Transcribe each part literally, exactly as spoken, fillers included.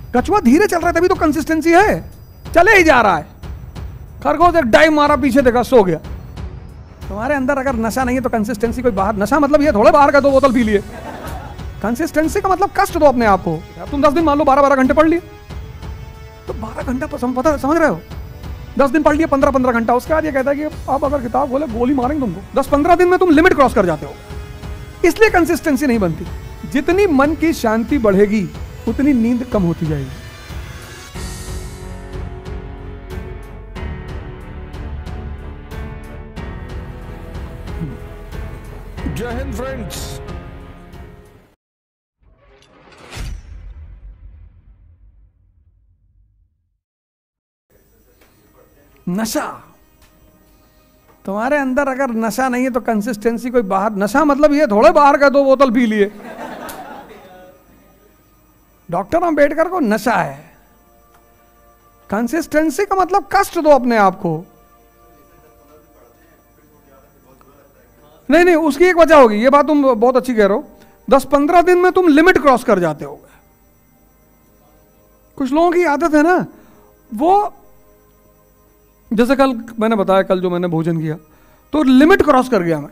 कछुआ धीरे चल रहा है तभी तो कंसिस्टेंसी है, चले ही जा रहा है। खरगोश एक डाइव मारा, पीछे देखा, सो गया। तुम्हारे अंदर अगर नशा नहीं है तो कंसिस्टेंसी कोई बाहर, नशा मतलब ये थोड़े बाहर का दो बोतल पी लिए। कंसिस्टेंसी का मतलब कष्ट दो अपने आप को। तुम दस दिन मान लो बारह बारह घंटे पढ़ लिए, तो बारह घंटा पता समझ रहे हो, दस दिन पढ़ लिए पंद्रह पंद्रह घंटा, उसके बाद ये कहता है कि आप अगर किताब बोले गोली मारेंगे तुमको। दस पंद्रह दिन में तुम लिमिट क्रॉस कर जाते हो, इसलिए कंसिस्टेंसी नहीं बनती। जितनी मन की शांति बढ़ेगी उतनी नींद कम होती जाएगी। जय हिंद फ्रेंड्स। नशा, तुम्हारे अंदर अगर नशा नहीं है तो कंसिस्टेंसी कोई बाहर, नशा मतलब ये थोड़े बाहर का दो बोतल पी लिए। डॉक्टर अंबेडकर को नशा है। कंसिस्टेंसी का मतलब कष्ट दो अपने आप को। नहीं नहीं, उसकी एक वजह होगी, ये बात तुम बहुत अच्छी कह रहे हो। दस पंद्रह दिन में तुम लिमिट क्रॉस कर जाते हो। कुछ लोगों की आदत है ना, वो जैसे कल मैंने बताया, कल जो मैंने भोजन किया तो लिमिट क्रॉस कर गया मैं,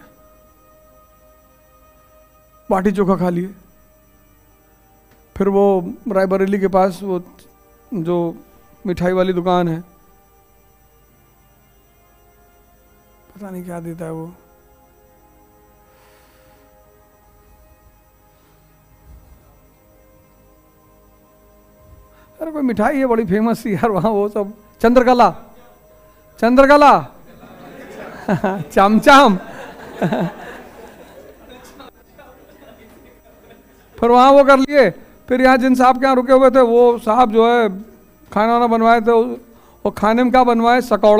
बाटी चोखा खा लिए। फिर वो रायबरेली के पास वो जो मिठाई वाली दुकान है, पता नहीं क्या देता है वो, अरे कोई मिठाई है बड़ी फेमस सी यार वहां, वो सब चंद्रकला, चंद्रकला चमचम फिर वहां वो कर लिए। फिर यहाँ जिन साहब के यहाँ रुके हुए थे, वो साहब जो है खाना वाना बनवाए थे, वो खाने में क्या बनवाए, सकौड़ा,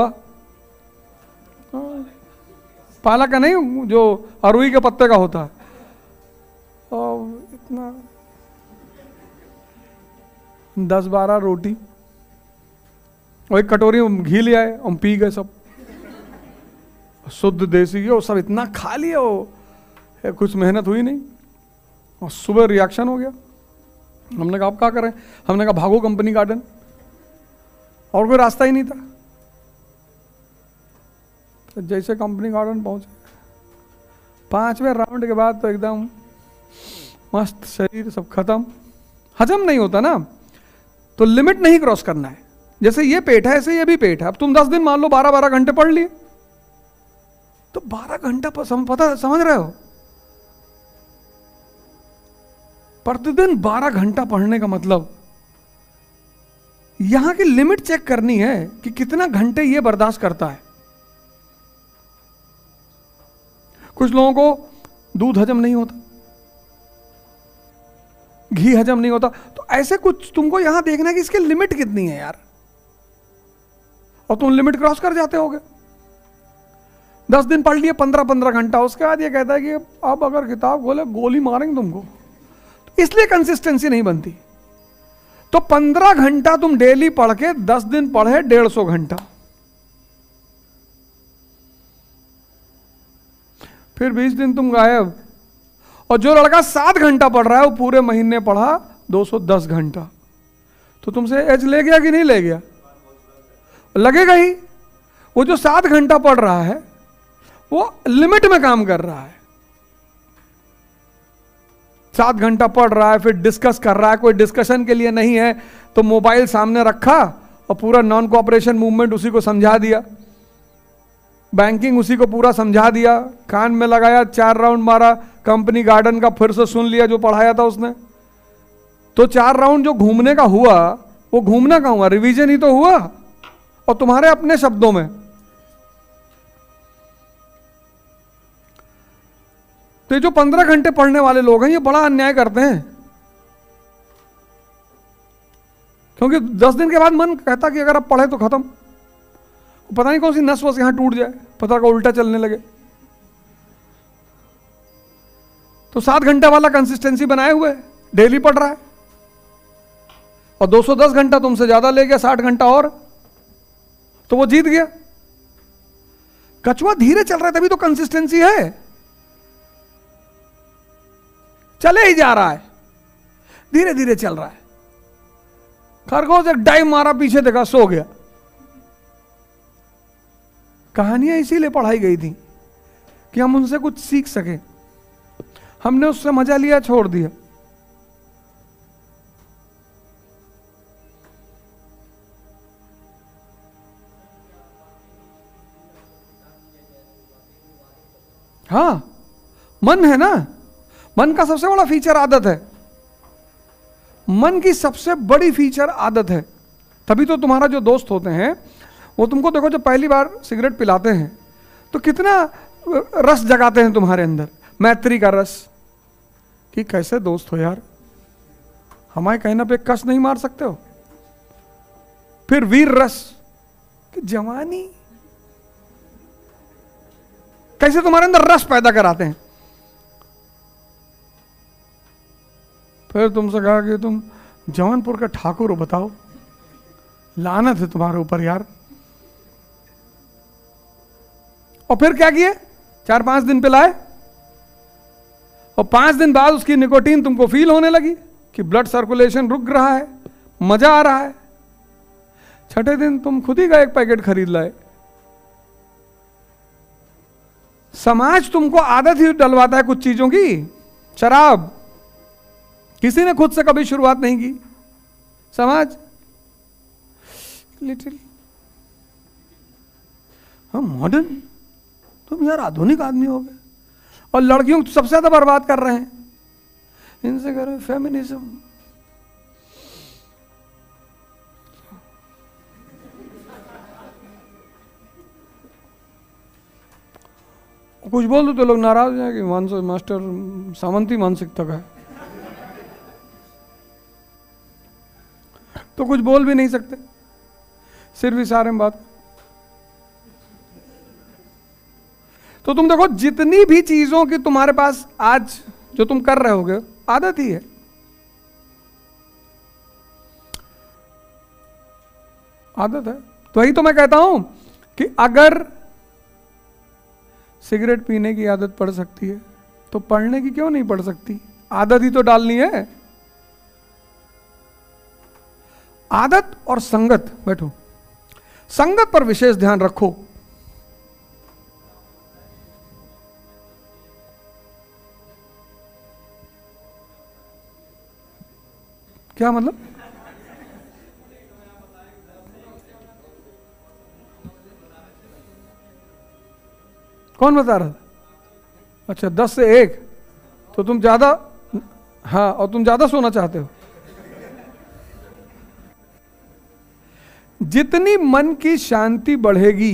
पालक का नहीं, जो अरुई के पत्ते का होता है। और इतना दस बारह रोटी और एक कटोरी घी ले आए, हम पी गए सब, शुद्ध देसी घी, और सब इतना खा लिया, वो कुछ मेहनत हुई नहीं, और सुबह रिएक्शन हो गया। हमने कहा आप क्या करें, हमने कहा भागो कंपनी गार्डन, और कोई रास्ता ही नहीं था। तो जैसे कंपनी गार्डन पहुंचे, पांचवें राउंड के बाद तो एकदम मस्त शरीर, सब खत्म, हजम नहीं होता ना, तो लिमिट नहीं क्रॉस करना है। जैसे ये पेट है ऐसे ये भी पेट है। अब तुम दस दिन मान लो बारह बारह घंटे पढ़ लिए, तो बारह घंटा पर सम, पता समझ रहे हो, प्रतिदिन बारह घंटा पढ़ने का मतलब यहां की लिमिट चेक करनी है कि कितना घंटे ये बर्दाश्त करता है। कुछ लोगों को दूध हजम नहीं होता, घी हजम नहीं होता, तो ऐसे कुछ तुमको यहां देखना है कि इसकी लिमिट कितनी है यार, और तुम लिमिट क्रॉस कर जाते होगे। दस दिन पढ़ लिए पंद्रह पंद्रह घंटा, उसके बाद ये कहता है कि अब अगर किताब खोले गोली मारेंगे तुमको, तो इसलिए कंसिस्टेंसी नहीं बनती। तो पंद्रह घंटा तुम डेली पढ़ के दस दिन पढ़े डेढ़ सौ घंटा, फिर बीस दिन तुम गायब। और जो लड़का सात घंटा पढ़ रहा है वो पूरे महीने पढ़ा दो सौ दस घंटा, तो तुमसे एज ले गया कि नहीं ले गया, लगेगा ही। वो जो सात घंटा पढ़ रहा है वो लिमिट में काम कर रहा है, सात घंटा पढ़ रहा है, फिर डिस्कस कर रहा है, कोई डिस्कशन के लिए नहीं है तो मोबाइल सामने रखा और पूरा नॉन कोऑपरेशन मूवमेंट उसी को समझा दिया, बैंकिंग उसी को पूरा समझा दिया, कान में लगाया, चार राउंड मारा, कंपनी गार्डन का फिर से सुन लिया जो पढ़ाया था उसने। तो चार राउंड जो घूमने का हुआ वो घूमना का हुआ, रिवीजन ही तो हुआ, और तुम्हारे अपने शब्दों में। तो ये जो पंद्रह घंटे पढ़ने वाले लोग हैं ये बड़ा अन्याय करते हैं, क्योंकि दस दिन के बाद मन कहता कि अगर आप पढ़े तो खत्म, पता नहीं कौन सी नस वस यहां टूट जाए, पता का उल्टा चलने लगे। तो सात घंटा वाला कंसिस्टेंसी बनाए हुए डेली पढ़ रहा है, और दो सौ दस घंटा तुमसे ज्यादा ले गया, साठ घंटा और, तो वो जीत गया। कछुआ धीरे चल रहा है तभी तो कंसिस्टेंसी है, चले ही जा रहा है, धीरे धीरे चल रहा है। खरगोश एक डाइव मारा, पीछे देखा, सो गया। कहानियां इसीलिए पढ़ाई गई थी कि हम उनसे कुछ सीख सके। हमने उससे मजा लिया, छोड़ दिया। हाँ, मन है ना, मन का सबसे बड़ा फीचर आदत है। मन की सबसे बड़ी फीचर आदत है। तभी तो तुम्हारा जो दोस्त होते हैं वो तुमको देखो, जब पहली बार सिगरेट पिलाते हैं तो कितना रस जगाते हैं तुम्हारे अंदर, मैत्री का रस, कि कैसे दोस्त हो यार, हमारे कहने पे कस नहीं मार सकते हो। फिर वीर रस, कि जवानी, कैसे तुम्हारे अंदर रस पैदा कराते हैं। फिर तुमसे कहा कि तुम जौनपुर का ठाकुर हो, बताओ, लानत है तुम्हारे ऊपर यार। और फिर क्या किए, चार पांच दिन पिलाए, और पांच दिन बाद उसकी निकोटीन तुमको फील होने लगी कि ब्लड सर्कुलेशन रुक रहा है, मजा आ रहा है। छठे दिन तुम खुद ही का एक पैकेट खरीद लाए। समाज तुमको आदत ही डलवाता है कुछ चीजों की। शराब किसी ने खुद से कभी शुरुआत नहीं की, समाज लिटिल। हम मॉडर्न, तुम यार आधुनिक आदमी हो गए। और लड़कियों को सबसे ज्यादा बर्बाद कर रहे हैं, इनसे कर रहे फेमिनिज्म। कुछ बोल दो तो लोग नाराज हो जाए कि मानस मास्टर सामंती मानसिकता का है, तो कुछ बोल भी नहीं सकते, सिर्फ इशारे में बात। तो तुम देखो, जितनी भी चीजों की तुम्हारे पास आज जो तुम कर रहे होगे, आदत ही है। आदत है। तो वही तो मैं कहता हूं कि अगर सिगरेट पीने की आदत पड़ सकती है तो पढ़ने की क्यों नहीं पड़ सकती? आदत ही तो डालनी है। आदत और संगत, बैठो, संगत पर विशेष ध्यान रखो। क्या मतलब? कौन बता रहा था? अच्छा, दस से एक, तो तुम ज्यादा, हाँ, और तुम ज्यादा सोना चाहते हो। जितनी मन की शांति बढ़ेगी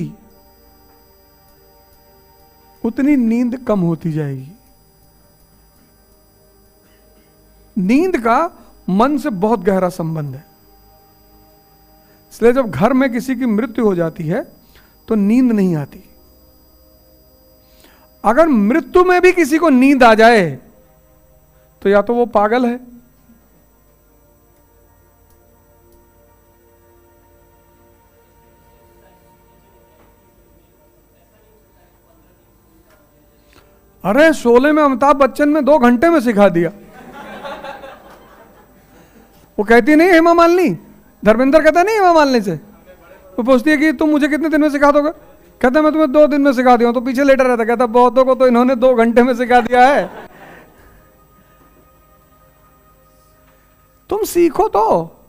उतनी नींद कम होती जाएगी। नींद का मन से बहुत गहरा संबंध है। इसलिए जब घर में किसी की मृत्यु हो जाती है तो नींद नहीं आती। अगर मृत्यु में भी किसी को नींद आ जाए तो या तो वो पागल है, अरे शोले में अमिताभ बच्चन ने दो घंटे में सिखा दिया। वो कहती नहीं हेमा मालिनी, धर्मेंद्र कहता नहीं हेमा मालिनी से, वो पूछती है कि तुम मुझे कितने दिन में सिखा दोगे? कहता मैं तुम्हें दो दिन में सिखा दिया। तो पीछे लेटर रहता, कहता बहुतों को तो इन्होंने दो घंटे में सिखा दिया है। तुम सीखो तो।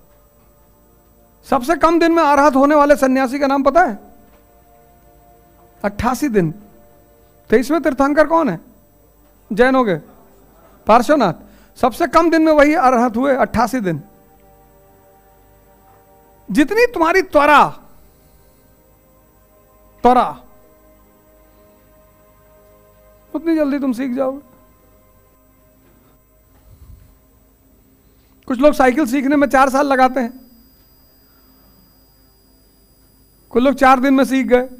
सबसे कम दिन में अरहत होने वाले सन्यासी का नाम पता है? अट्ठासी दिन। तेईसवें तीर्थंकर कौन है जैनों के? पार्श्वनाथ। सबसे कम दिन में वही अरहत हुए, अट्ठासी दिन। जितनी तुम्हारी त्वरा त्वरा उतनी जल्दी तुम सीख जाओगे। कुछ लोग साइकिल सीखने में चार साल लगाते हैं, कुछ लोग चार दिन में सीख गए।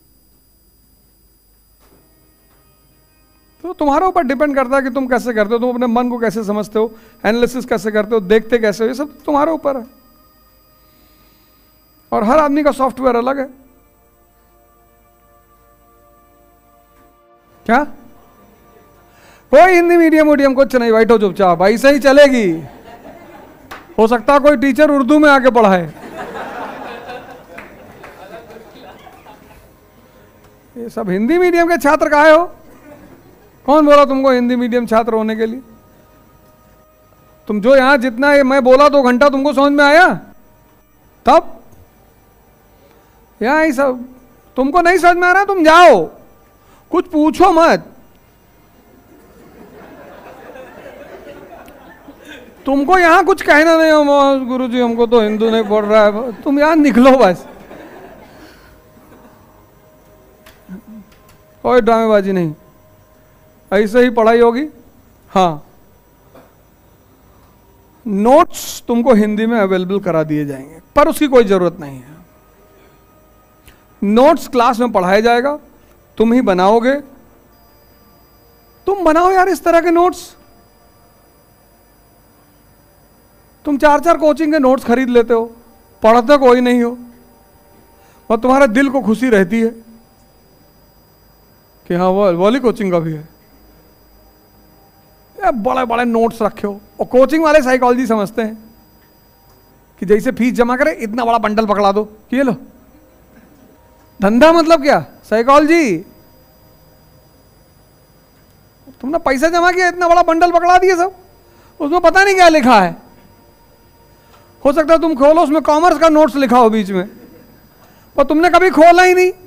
तो तुम्हारे ऊपर डिपेंड करता है कि तुम कैसे करते हो, तुम अपने मन को कैसे समझते हो, एनालिसिस कैसे करते हो, देखते कैसे हो, ये सब तुम्हारे ऊपर है। और हर आदमी का सॉफ्टवेयर अलग है। क्या? कोई हिंदी मीडियम मीडियम कुछ नहीं, बैठो चुपचाप, ऐसे ही चलेगी। हो सकता है कोई टीचर उर्दू में आके पढ़ाए। ये सब हिंदी मीडियम के छात्र काहे हो? कौन बोला तुमको हिंदी मीडियम छात्र होने के लिए? तुम जो यहां जितना ये मैं बोला दो घंटा तुमको समझ में आया? तब यहां ही सब तुमको नहीं समझ में आ रहा, तुम जाओ, कुछ पूछो मत। तुमको यहां कुछ कहना नहीं हो, गुरुजी हमको तो हिंदू नहीं पढ़ रहा है, तुम यहां निकलो बस, कोई ड्रामेबाजी नहीं, ऐसे ही पढ़ाई होगी। हाँ, नोट्स तुमको हिंदी में अवेलेबल करा दिए जाएंगे, पर उसकी कोई जरूरत नहीं है। नोट्स क्लास में पढ़ाया जाएगा, तुम ही बनाओगे। तुम बनाओ यार इस तरह के नोट्स। तुम चार चार कोचिंग के नोट्स खरीद लेते हो, पढ़ते कोई नहीं हो, और तुम्हारे दिल को खुशी रहती है कि हाँ वो वाली कोचिंग का भी है। यार बड़े बड़े नोट्स रखे हो, और कोचिंग वाले साइकोलॉजी समझते हैं कि जैसे फीस जमा करे इतना बड़ा बंडल पकड़ा दो कि ये लो। धंधा मतलब क्या? साइकोलॉजी। तुमने पैसा जमा किया, इतना बड़ा बंडल पकड़ा दिए सब, उसमें पता नहीं क्या लिखा है। हो सकता है तुम खोलो, उसमें कॉमर्स का नोट्स लिखा हो बीच में, पर तुमने कभी खोला ही नहीं।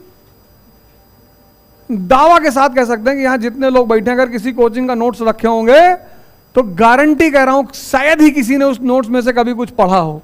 दावा के साथ कह सकते हैं कि यहां जितने लोग बैठे अगर किसी कोचिंग का नोट्स रखे होंगे तो गारंटी कह रहा हूं शायद ही किसी ने उस नोट्स में से कभी कुछ पढ़ा हो।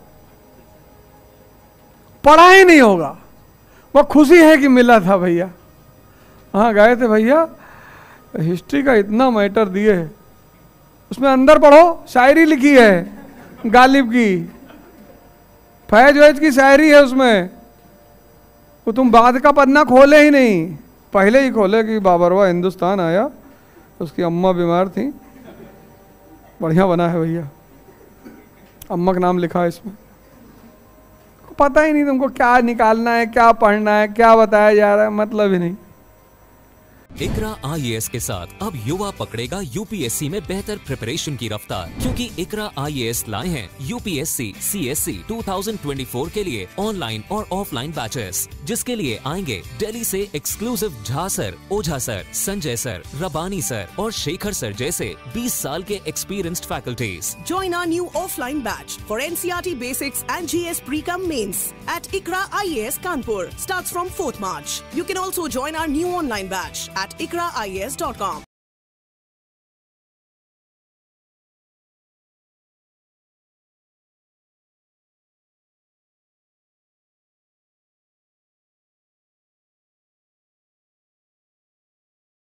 पढ़ा ही नहीं होगा, वो खुशी है कि मिला था भैया। हाँ गए थे भैया, हिस्ट्री का इतना मैटर दिए, उसमें अंदर पढ़ो, शायरी लिखी है गालिब की, फैज वैज की शायरी है उसमें। वो तुम बाद का पन्ना खोले ही नहीं, पहले ही खोले कि बाबरवा हिंदुस्तान आया, उसकी अम्मा बीमार थी। बढ़िया बना है भैया, अम्मा का नाम लिखा है इसमें। पता ही नहीं तुमको क्या निकालना है, क्या पढ़ना है, क्या बताया जा रहा है, मतलब ही नहीं। इकरा आई ए एस के साथ अब युवा पकड़ेगा यू पी एस सी में बेहतर प्रिपरेशन की रफ्तार, क्योंकि इकरा आई ए एस लाए हैं U P S C C S C दो हज़ार चौबीस के लिए ऑनलाइन और ऑफलाइन बैचेस, जिसके लिए आएंगे दिल्ली से exclusive Jha sir, Ojha sir, Sanjay sir, Rabbani sir और शेखर सर जैसे बीस साल के experienced faculties. Join our new offline batch for N C E R T Basics and G S Pre-Com Mains at Ikra I A S Kanpur. Starts from fourth March. You can also join our new online batch at ikra I A S dot com.